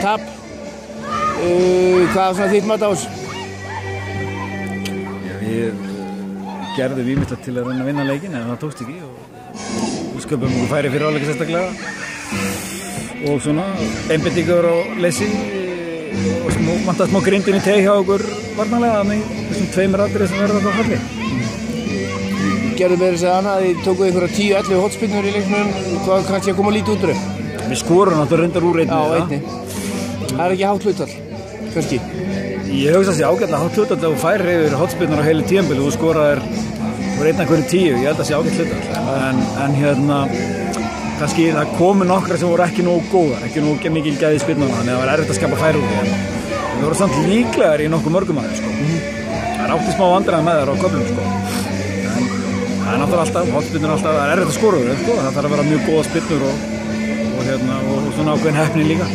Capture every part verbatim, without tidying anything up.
tap. Uh, hvað er svona þitt mat á þessu? Já, við gerðum ýmislegt til að reyna að vinna leikinn en það tókst ekki og við sköpum okkur færi fyrir áleika sérstaklega og svona einbeitingur og leysi og smá, vantar smá grindin í teg hjá okkur varnarlega með þessum tveimur atriði sem verða þá halli. Gerðu meira þess að annað að þið tókuð einhverja tíu ellefu hotspinnur í leiknum, hvað kannski að koma lítið út úr þau? Við skorum náttúrulega reyndar úr einni. Já, einni. Það er ekki hátt hlutfall, kannski? Ég hugsa sér ágætlega hátt hlutfall ef þú færir yfir hotspinnar á heilu tímabili og þú skoraðir úr einn af hverju tíu, ég held að sé ágætt hlutfall. En, en hérna, kannski það komu nokkra sem voru ekki nógu góðar, ekki nógu mikil gæði í spinnana, þannig að það var erfitt að skapa færi úr því. En við vorum samt líklegar í nokkuð mörgum aðeins, sko. Það er átti smá vandræði með þær á köflum, sko. En það er náttúrulega alltaf, hotspinnur alltaf, það er erfitt að skora úr þeim, sko. Það þarf að vera mjög góða spinnur og, og, hérna, og svona ákveðin heppni líka.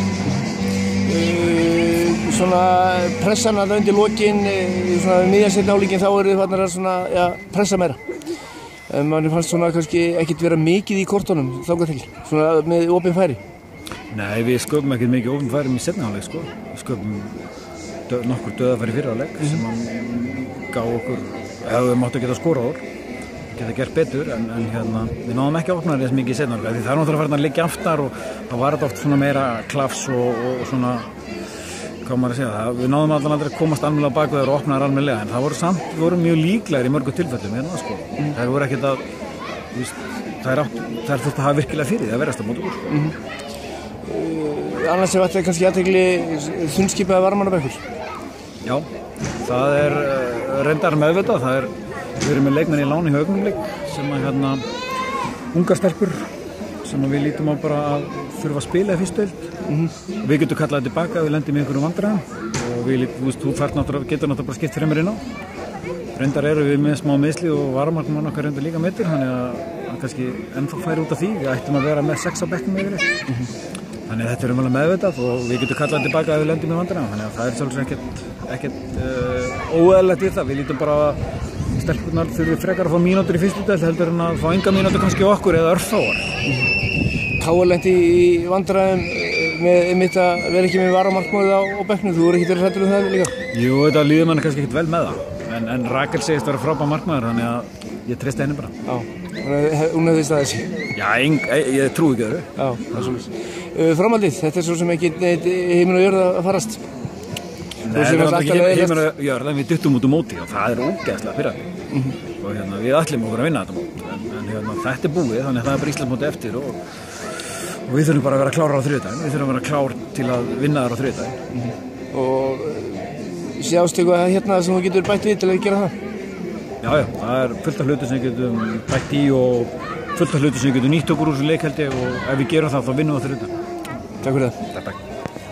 Svona pressan að undir lokin, svona miðjansinn álíkin þá eru þið farnar að svona, ja, pressa meira. Manni fannst svona kannski ekkert vera mikið í kortunum þangað til, svona með opin færi. Nei, við sköpum ekkert mikið opin færi í seinni hálfleik, sko. Við sköpum dö, nokkur döðafæri í fyrri hálfleik mm. sem hann gaf okkur, hefðu máttu geta skorað úr, geta gert betur, en, en hérna, við náðum ekki að opna þess mikið í seinni hálfleik. Það er náttúrulega farin að liggja aftar og þá var þetta oft svona meira klafs og, og svona hvað maður að segja það, við náðum allan aldrei að komast almennilega á bakveður og opna þær almennilega en það voru samt, við vorum mjög líklegir í mörgum tilfellum hérna sko, mm. það voru ekkert að víst, það er átt, það er þurft að hafa virkilega fyrir því að verðast að móta úr sko. mm -hmm. uh, Annars er þetta kannski aðtegli þunnskipaða varmannabekkur? Já, það er uh, reyndar meðvitað, það er við erum með leikmenn í láni í Augnablik sem að hérna ungar stelpur sem að við lítum á bara að þurfa að spila í fyrstu deild. Mm-hmm. Við getum kallað tilbaka, við lendum í einhverjum vandræðum og við, þú veist, þú fært náttúrulega, getur náttúrulega bara skipt fremur inn á. Reyndar eru við með smá meðsli og varamarkmann okkar reyndar líka meittir, þannig að hann kannski ennþá færi út af því. Við ættum að vera með sex á bekknum yfir. Mm-hmm. Þannig að þetta er umhverfið meðvitað og við getum kallað tilbaka að við lendum í vandræðum. Þannig að það er sjálfsög ekkert, ekkert uh, óeðlilegt í það. Við lítum bara að stelpurnar þurfi frekar að fá mínútur í fyrstu deild heldur en að fá enga mínútur kannski okkur eða örfáar. Mm-hmm. Ká er lent í vandræðum með einmitt að vera ekki með varamarkmann á, á bekknum, þú voru ekki verið hræddur um það líka? Jú, þetta líður manni kannski ekkert vel með það, en, en Rakel segist vera frábær markmaður, þannig að ég treysti henni bara. Já, hún hefði staðið sig? Já, ég, ég, ég trúi ekki öðru. Já, það er svolítið. Uh, framhaldið, þetta er svo sem ekki heiminn og jörð að farast? Nei, það er ekki heiminn og jörð, en við duttum út um móti og það er ógeðslega pirrandi. Mm -hmm. Og hérna, við ætlum okkur að vinna þetta mót, en, en hérna, þetta er búið, þannig að það er bara Íslandsmóti eftir og Og við þurfum bara að vera klárar á þriðjudaginn, við þurfum að vera klár til að vinna þar á þriðjudaginn. Mm-hmm. Og sjástu eitthvað hérna sem þú getur bætt við til að gera það? Já, já, það er fullt af hlutur sem við getum bætt í og fullt af hlutur sem við getum nýtt okkur úr þessu leik held ég og ef við gerum það þá vinnum við á þriðjudaginn. Takk fyrir það. Takk, takk.